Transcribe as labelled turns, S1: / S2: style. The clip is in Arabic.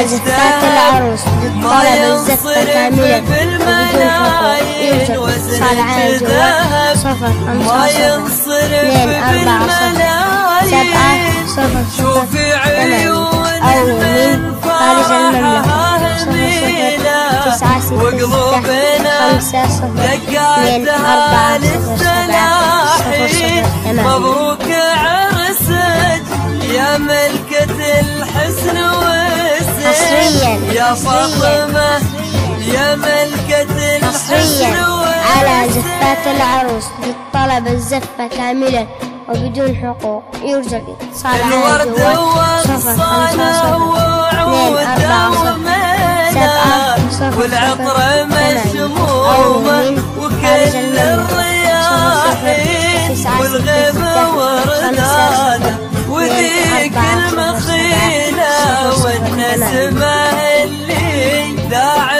S1: زفات العروس طلب الزفة كاملة وبدون حقوق يوجد صار على الجوال 050 240 700 أو من خارج المملكة 00
S2: مبروك عرسك يا ملكة الحسن والسن يا فاطمة يا ملكة الحسن والسن.
S1: على زفات العروس بالطلب الزفة كاملا وبدون حقوق يرجى الاتصال على الجوال 050 240
S2: والعطر مشمومة وكل الرياحين والغيمة وردانة وذيك المخيلة والنسمة اللي ذاعت